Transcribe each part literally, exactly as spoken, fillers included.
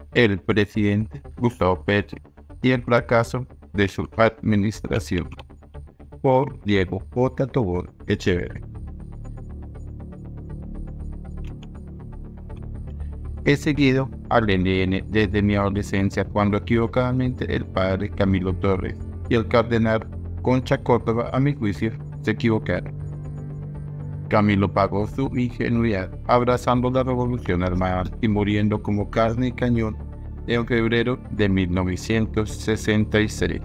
el presidente Gustavo Petro y el fracaso de su administración, por Diego J. Tobón Echeverri. He seguido al E L N desde mi adolescencia, cuando equivocadamente el padre Camilo Torres y el cardenal Concha Córdoba, a mi juicio, se equivocaron. Camilo pagó su ingenuidad abrazando la revolución armada y muriendo como carne y cañón en febrero de mil novecientos sesenta y seis.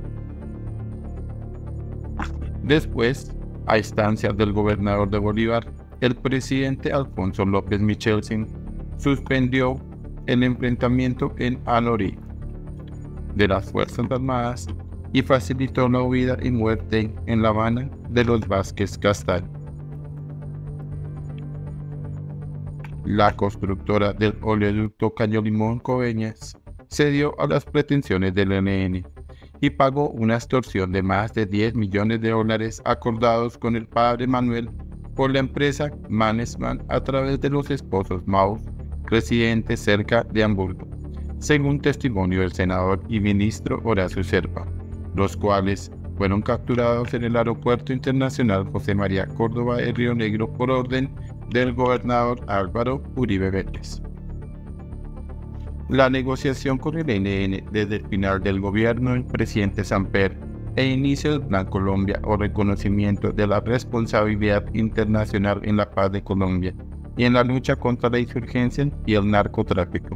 Después, a instancias del gobernador de Bolívar, el presidente Alfonso López Michelsen suspendió el enfrentamiento en Anorí de las Fuerzas Armadas y facilitó la huida y muerte en La Habana de los Vázquez Castaño. La constructora del oleoducto Caño Limón Coveñas cedió a las pretensiones del E L N y pagó una extorsión de más de diez millones de dólares acordados con el padre Manuel por la empresa Mannesmann a través de los esposos Maus, residentes cerca de Hamburgo, según testimonio del senador y ministro Horacio Serpa, los cuales fueron capturados en el Aeropuerto Internacional José María Córdoba de Río Negro por orden del gobernador Álvaro Uribe Vélez. La negociación con el E L N desde el final del gobierno del presidente Samper e inicio del Plan Colombia, o reconocimiento de la responsabilidad internacional en la paz de Colombia y en la lucha contra la insurgencia y el narcotráfico.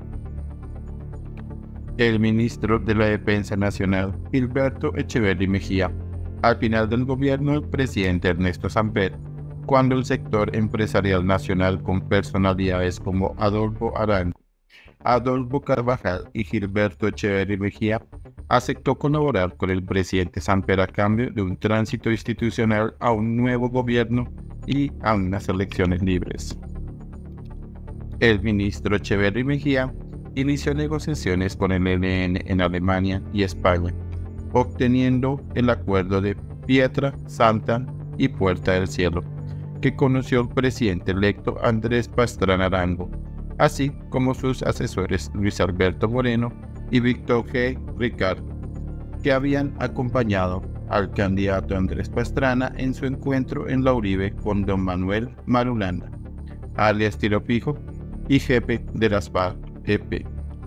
El ministro de la Defensa Nacional, Gilberto Echeverri Mejía, al final del gobierno del presidente Ernesto Samper, cuando el sector empresarial nacional, con personalidades como Adolfo Arango, Adolfo Carvajal y Gilberto Echeverri Mejía, aceptó colaborar con el presidente Samper a cambio de un tránsito institucional a un nuevo gobierno y a unas elecciones libres. El ministro Echeverri Mejía inició negociaciones con el E L N en Alemania y España, obteniendo el acuerdo de Pietra Santa y Puerta del Cielo, que conoció el presidente electo Andrés Pastrana Arango, así como sus asesores Luis Alberto Moreno y Víctor G. Ricardo, que habían acompañado al candidato Andrés Pastrana en su encuentro en la Uribe con don Manuel Marulanda, alias Tiro Fijo y jefe de las FARC-E P.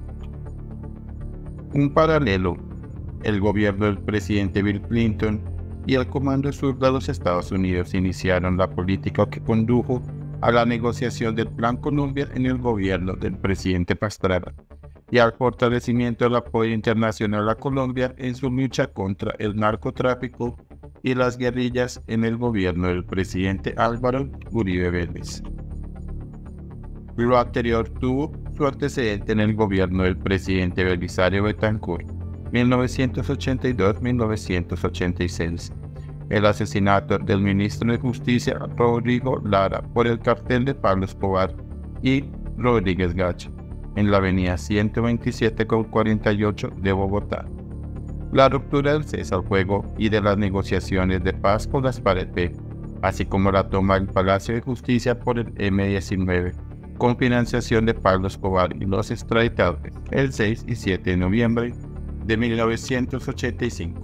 Un paralelo, el gobierno del presidente Bill Clinton y el Comando Sur de los Estados Unidos iniciaron la política que condujo a la negociación del Plan Colombia en el gobierno del presidente Pastrana y al fortalecimiento del apoyo internacional a Colombia en su lucha contra el narcotráfico y las guerrillas en el gobierno del presidente Álvaro Uribe Vélez. Lo anterior tuvo su antecedente en el gobierno del presidente Belisario Betancourt, mil novecientos ochenta y dos a mil novecientos ochenta y seis, el asesinato del ministro de Justicia Rodrigo Lara por el cartel de Pablo Escobar y Rodríguez Gacha, en la avenida ciento veintisiete con cuarenta y ocho de Bogotá. La ruptura del cese al fuego y de las negociaciones de paz con las FARC-E P, así como la toma del Palacio de Justicia por el eme diecinueve, con financiación de Pablo Escobar y los extraditados, el seis y siete de noviembre de mil novecientos ochenta y cinco.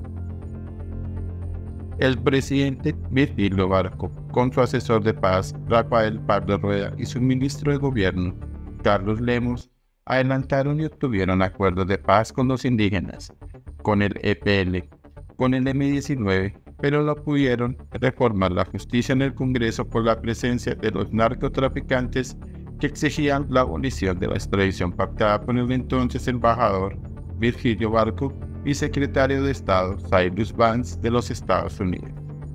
El presidente Virgilio Barco, con su asesor de paz Rafael Pardo Rueda y su ministro de gobierno Carlos Lemos, adelantaron y obtuvieron acuerdos de paz con los indígenas, con el E P L, con el eme diecinueve, pero no pudieron reformar la justicia en el Congreso por la presencia de los narcotraficantes que exigían la abolición de la extradición pactada por el entonces embajador Virgilio Barco y secretario de Estado Cyrus Vance de los Estados Unidos.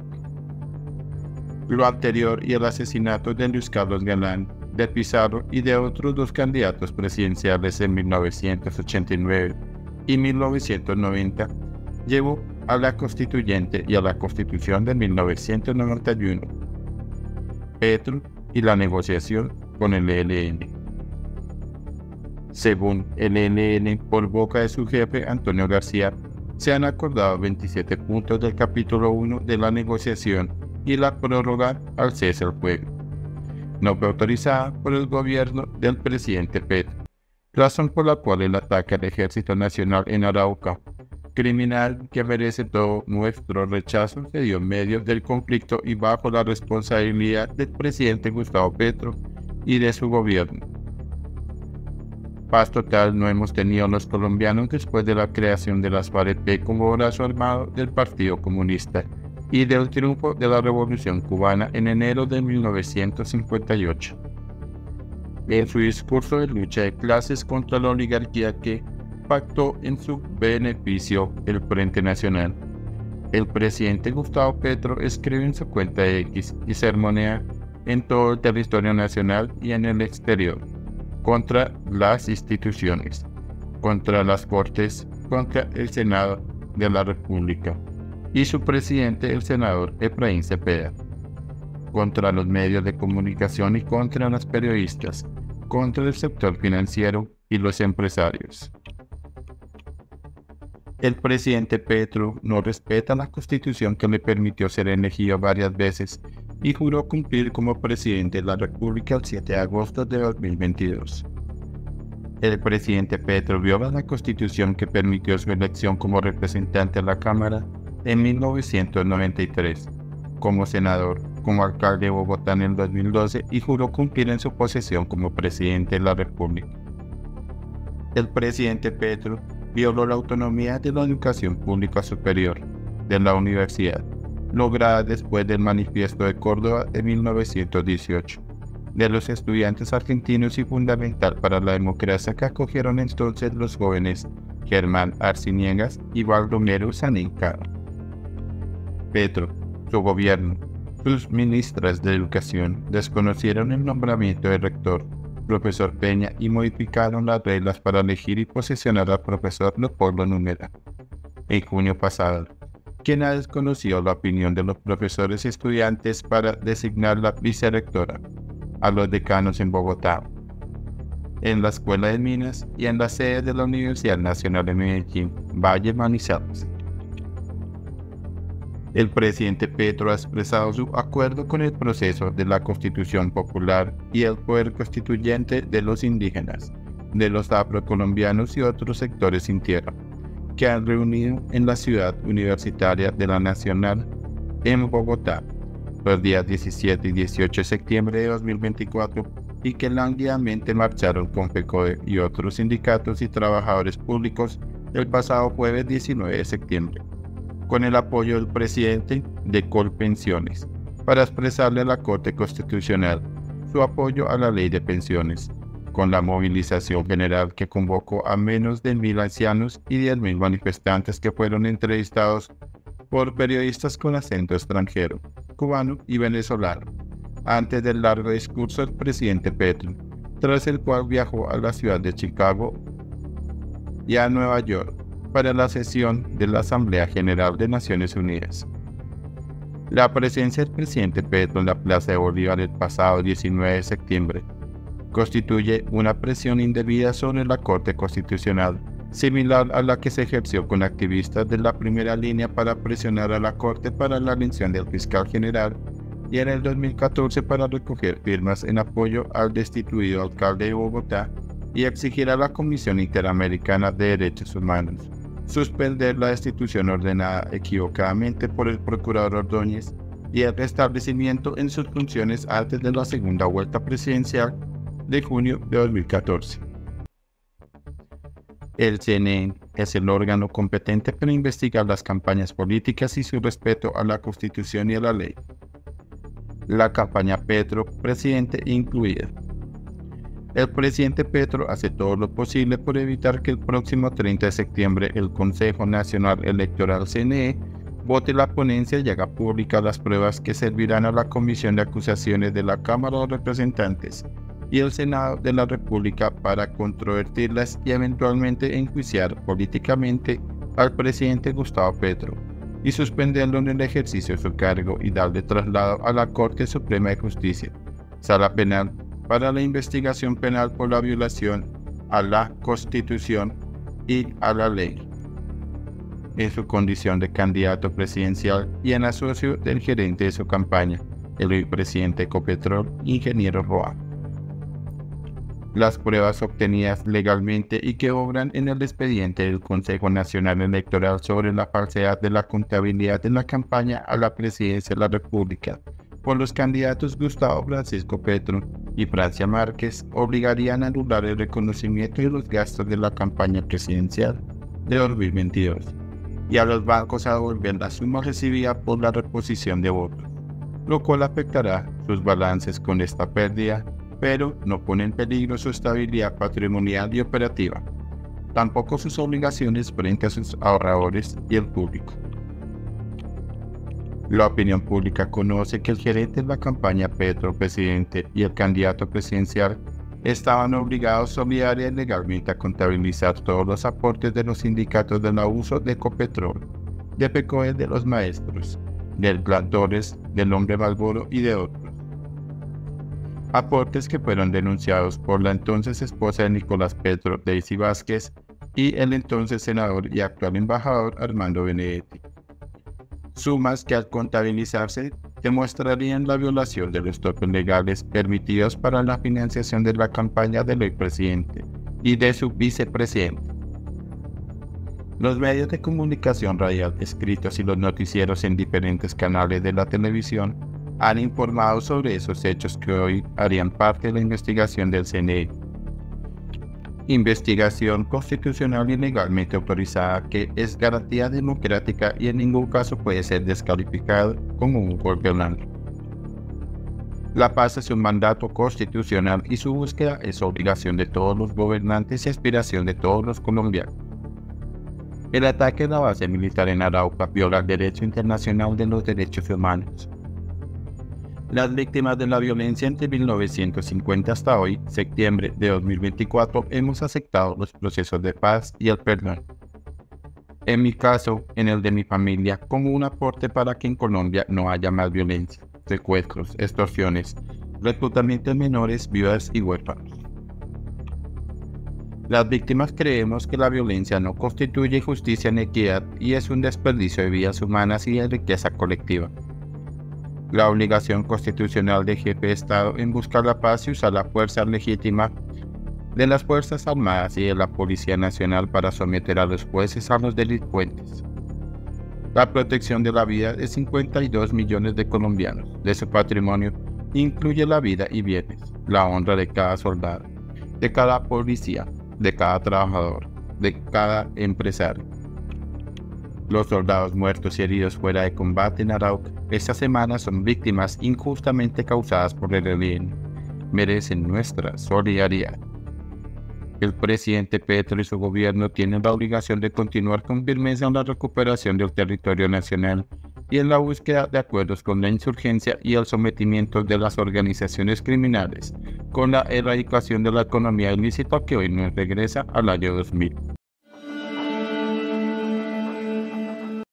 Lo anterior y el asesinato de Luis Carlos Galán, de Pizarro y de otros dos candidatos presidenciales en mil novecientos ochenta y nueve y mil novecientos noventa llevó a la Constituyente y a la Constitución de mil novecientos noventa y uno, Petro y la negociación con el E L N. Según el E L N, por boca de su jefe Antonio García, se han acordado veintisiete puntos del capítulo uno de la negociación y la prórroga al cese al fuego. No fue autorizada por el gobierno del presidente Petro, razón por la cual él ataca al Ejército Nacional en Arauca, criminal que merece todo nuestro rechazo, se dio en medio del conflicto y bajo la responsabilidad del presidente Gustavo Petro y de su gobierno. Paz total no hemos tenido los colombianos después de la creación de las FAREP como brazo armado del Partido Comunista y del triunfo de la Revolución Cubana en enero de mil novecientos cincuenta y ocho. En su discurso de lucha de clases contra la oligarquía que pactó en su beneficio el Frente Nacional, el presidente Gustavo Petro escribe en su cuenta de X y sermonea en todo el territorio nacional y en el exterior, contra las instituciones, contra las Cortes, contra el Senado de la República y su presidente, el senador Efraín Cepeda, contra los medios de comunicación y contra los periodistas, contra el sector financiero y los empresarios. El presidente Petro no respeta la Constitución que le permitió ser elegido varias veces y juró cumplir como presidente de la República el siete de agosto de dos mil veintidós. El presidente Petro viola la Constitución que permitió su elección como representante a la Cámara en mil novecientos noventa y tres, como senador, como alcalde de Bogotá en el dos mil doce y juró cumplir en su posesión como presidente de la República. El presidente Petro violó la autonomía de la educación pública superior, de la universidad, lograda después del Manifiesto de Córdoba de mil novecientos dieciocho, de los estudiantes argentinos y fundamental para la democracia que acogieron entonces los jóvenes Germán Arciniegas y Baldomero Saníncaro. Petro, su gobierno, sus ministras de educación desconocieron el nombramiento del rector, profesor Peña, y modificaron las reglas para elegir y posesionar al profesor Leopoldo Númera. En junio pasado, quien ha desconocido la opinión de los profesores y estudiantes para designar la vicerrectora, a los decanos en Bogotá, en la Escuela de Minas y en la sede de la Universidad Nacional de Medellín, Valle Manizales. El presidente Petro ha expresado su acuerdo con el proceso de la Constitución Popular y el poder constituyente de los indígenas, de los afrocolombianos y otros sectores sin tierra, que han reunido en la ciudad universitaria de la Nacional en Bogotá los días diecisiete y dieciocho de septiembre de dos mil veinticuatro y que lánguidamente marcharon con FECODE y otros sindicatos y trabajadores públicos el pasado jueves diecinueve de septiembre, con el apoyo del presidente de Colpensiones, para expresarle a la Corte Constitucional su apoyo a la ley de pensiones, con la movilización general que convocó a menos de mil ancianos y diez mil manifestantes que fueron entrevistados por periodistas con acento extranjero, cubano y venezolano, antes del largo discurso del presidente Petro, tras el cual viajó a la ciudad de Chicago y a Nueva York para la sesión de la Asamblea General de Naciones Unidas. La presencia del presidente Petro en la Plaza de Bolívar el pasado diecinueve de septiembre constituye una presión indebida sobre la Corte Constitucional, similar a la que se ejerció con activistas de la primera línea para presionar a la Corte para la elección del fiscal general y en el dos mil catorce para recoger firmas en apoyo al destituido alcalde de Bogotá y exigir a la Comisión Interamericana de Derechos Humanos suspender la destitución ordenada equivocadamente por el procurador Ordóñez y el restablecimiento en sus funciones antes de la segunda vuelta presidencial de junio de dos mil catorce. El C N E es el órgano competente para investigar las campañas políticas y su respeto a la Constitución y a la ley. La campaña Petro, presidente incluida. El presidente Petro hace todo lo posible por evitar que el próximo treinta de septiembre el Consejo Nacional Electoral C N E vote la ponencia y haga pública las pruebas que servirán a la Comisión de Acusaciones de la Cámara de Representantes y el Senado de la República para controvertirlas y eventualmente enjuiciar políticamente al presidente Gustavo Petro y suspenderlo en el ejercicio de su cargo y darle traslado a la Corte Suprema de Justicia, Sala Penal, para la investigación penal por la violación a la Constitución y a la ley, en su condición de candidato presidencial y en asocio del gerente de su campaña, el hoy presidente de Ecopetrol, ingeniero Roa. Las pruebas obtenidas legalmente y que obran en el expediente del Consejo Nacional Electoral sobre la falsedad de la contabilidad de la campaña a la presidencia de la República por los candidatos Gustavo Francisco Petro y Francia Márquez obligarían a anular el reconocimiento de los gastos de la campaña presidencial de dos mil veintidós y a los bancos a devolver la suma recibida por la reposición de votos, lo cual afectará sus balances con esta pérdida, pero no pone en peligro su estabilidad patrimonial y operativa, tampoco sus obligaciones frente a sus ahorradores y el público. La opinión pública conoce que el gerente de la campaña Petro presidente y el candidato presidencial estaban obligados solidaria y legalmente a contabilizar todos los aportes de los sindicatos del abuso de Ecopetrol, de Pecoe de los maestros, del Clan Torres, del Hombre Malboro y de otros. Aportes que fueron denunciados por la entonces esposa de Nicolás Petro, Daisy Vázquez, y el entonces senador y actual embajador Armando Benedetti. Sumas que al contabilizarse demostrarían la violación de los topes legales permitidos para la financiación de la campaña del expresidente y de su vicepresidente. Los medios de comunicación radial escritos y los noticieros en diferentes canales de la televisión han informado sobre esos hechos que hoy harían parte de la investigación del C N E. Investigación constitucional y legalmente autorizada que es garantía democrática y en ningún caso puede ser descalificado como un gobernante. La paz es un mandato constitucional y su búsqueda es obligación de todos los gobernantes y aspiración de todos los colombianos. El ataque a la base militar en Arauca viola el derecho internacional de los derechos humanos. Las víctimas de la violencia entre mil novecientos cincuenta hasta hoy, septiembre de dos mil veinticuatro, hemos aceptado los procesos de paz y el perdón. En mi caso, en el de mi familia, como un aporte para que en Colombia no haya más violencia, secuestros, extorsiones, reclutamientos de menores, viudas y huérfanos. Las víctimas creemos que la violencia no constituye justicia ni equidad y es un desperdicio de vidas humanas y de riqueza colectiva. La obligación constitucional del jefe de Estado en buscar la paz y usar la fuerza legítima de las Fuerzas Armadas y de la Policía Nacional para someter a los jueces a los delincuentes. La protección de la vida de cincuenta y dos millones de colombianos, de su patrimonio, incluye la vida y bienes, la honra de cada soldado, de cada policía, de cada trabajador, de cada empresario. Los soldados muertos y heridos fuera de combate en Arauca esta semana son víctimas injustamente causadas por el gobierno. Merecen nuestra solidaridad. El presidente Petro y su gobierno tienen la obligación de continuar con firmeza en la recuperación del territorio nacional y en la búsqueda de acuerdos con la insurgencia y el sometimiento de las organizaciones criminales, con la erradicación de la economía ilícita que hoy nos regresa al año dos mil.